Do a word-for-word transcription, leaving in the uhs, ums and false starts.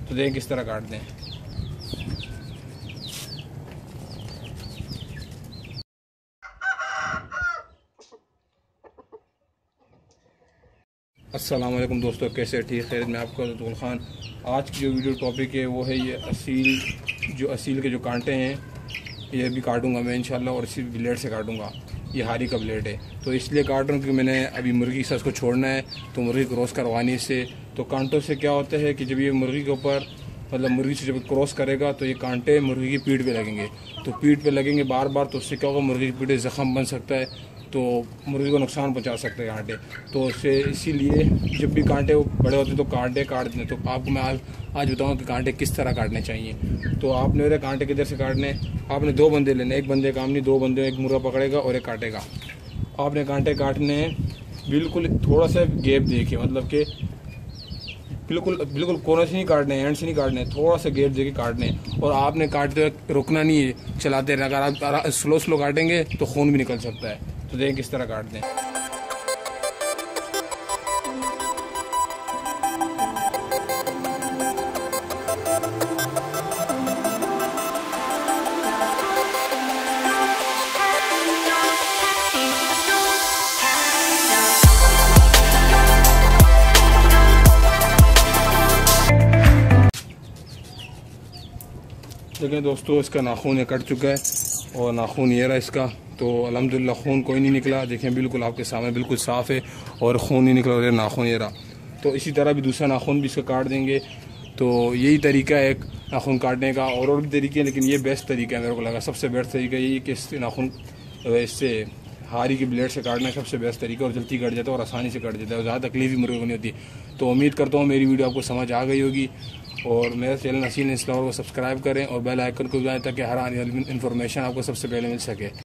तो देखें किस तरह काटते हैं। अस्सलाम वालेकुम दोस्तों, कैसे ठीक खैर मैं आपका अब्दुल खान। आज की जो वीडियो टॉपिक है वो है ये असील, जो असील के जो कांटे हैं ये भी काटूंगा मैं इंशाल्लाह, और इसी ब्लेड से काटूंगा। ये हारी का ब्लेड है तो इसलिए काट रहा हूँ कि मैंने अभी मुर्गी से उसको छोड़ना है, तो मुर्गी क्रॉस करवानी से। तो कांटों से क्या होता है कि जब ये मुर्गी के ऊपर मतलब मुर्गी से जब क्रॉस करेगा तो ये कांटे मुर्गी की पीठ पे लगेंगे, तो पीठ पे लगेंगे बार बार, तो उससे क्या होगा, मुर्गी की पीठ जख्म बन सकता है, तो मुर्गी को नुकसान पहुंचा सकते हैं कांटे। तो उससे इसीलिए जब भी कांटे बड़े होते हैं तो कांटे काट दें। तो आपको मैं आज आज बताऊँ कि कांटे किस तरह काटने चाहिए। तो आपने मेरे कांटे किधर से काटने, आपने दो बंदे लेने, एक बंदे काम नहीं, दो बंदे, एक मुर्गा पकड़ेगा और एक काटेगा। आपने कांटे काटने बिल्कुल थोड़ा सा गैप देखिए, मतलब कि बिल्कुल बिल्कुल कोने से नहीं काटने, एंड से नहीं काटने, थोड़ा सा गैप देके काटने। और आपने काटते हुए रुकना नहीं है, चलाते रहना। अगर आप स्लो स्लो काटेंगे तो खून भी निकल सकता है। तो देखें किस तरह काटते हैं। देखें दोस्तों, इसका नाखून ये कट चुका है और नाखून ये रहा इसका। तो अल्हम्दुलिल्लाह खून कोई नहीं निकला। देखें बिल्कुल आपके सामने बिल्कुल साफ़ है और खून नहीं निकला, और नाखून ये रहा। तो इसी तरह भी दूसरा नाखून भी इसका काट देंगे। तो यही तरीका है एक नाखून काटने का, और और भी तरीके हैं, लेकिन ये बेस्ट तरीका है मेरे को लगा। सबसे बेस्ट तरीका यही कि इससे नाखून इससे हारी के ब्लेड से काटना सबसे बेस्ट तरीका, और जल्दी कट जाता है और आसानी से कट जाता है, और ज़्यादा तकलीफ भी मुर्गे को नहीं होती। तो उम्मीद करता हूँ मेरी वीडियो आपको समझ आ गई होगी, और मेरे चैनल हसीन इस्लाम को सब्सक्राइब करें और बेल आइकन को दबाएं ताकि हर आने वाली इन्फॉर्मेशन आपको सबसे पहले मिल सके।